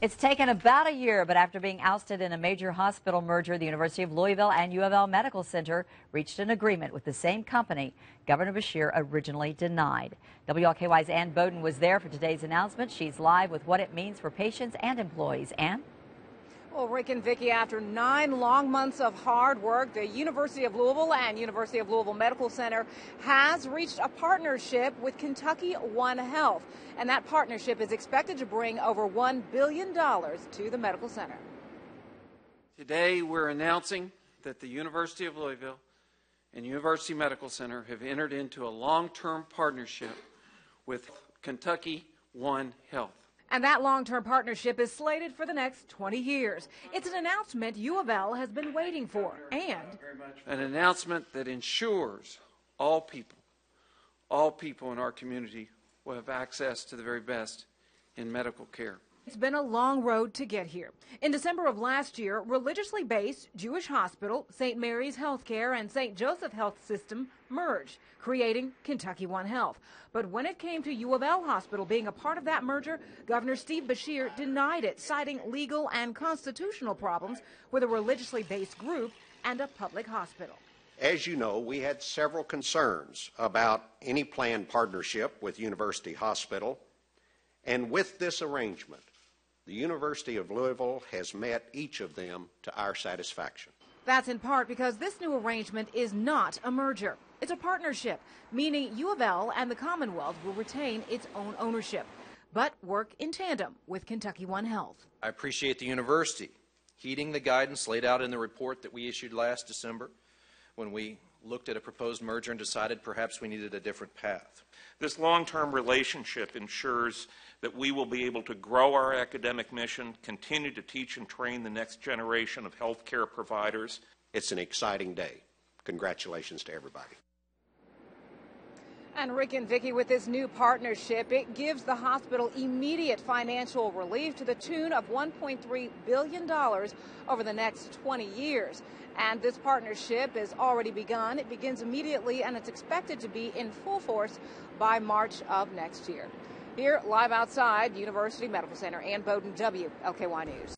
It's taken about a year, but after being ousted in a major hospital merger, the University of Louisville and UofL Medical Center reached an agreement with the same company Governor Beshear originally denied. WLKY's Ann Bowden was there for today's announcement. She's live with what it means for patients and employees. Ann? Well, Rick and Vicki, after 9 long months of hard work, the University of Louisville and University of Louisville Medical Center has reached a partnership with KentuckyOne Health. And that partnership is expected to bring over $1 billion to the medical center. Today, we're announcing that the University of Louisville and University Medical Center have entered into a long-term partnership with KentuckyOne Health. And that long-term partnership is slated for the next 20 years. It's an announcement U of L has been waiting for, and an announcement that ensures all people in our community will have access to the very best in medical care. It's been a long road to get here. In December of last year, religiously based Jewish hospital, St. Mary's Healthcare and St. Joseph Health System merged, creating KentuckyOne Health. But when it came to UofL Hospital being a part of that merger, Governor Steve Beshear denied it, citing legal and constitutional problems with a religiously based group and a public hospital. As you know, we had several concerns about any planned partnership with University Hospital, and with this arrangement, the University of Louisville has met each of them to our satisfaction. That's in part because this new arrangement is not a merger. It's a partnership, meaning U of L and the Commonwealth will retain its own ownership, but work in tandem with KentuckyOne Health. I appreciate the university heeding the guidance laid out in the report that we issued last December when we looked at a proposed merger and decided perhaps we needed a different path. This long-term relationship ensures that we will be able to grow our academic mission, continue to teach and train the next generation of healthcare providers. It's an exciting day. Congratulations to everybody. And Rick and Vicki, with this new partnership, it gives the hospital immediate financial relief to the tune of $1.3 billion over the next 20 years. And this partnership has already begun. It begins immediately, and it's expected to be in full force by March of next year. Here, live outside University Medical Center, Ann Bowden, WLKY News.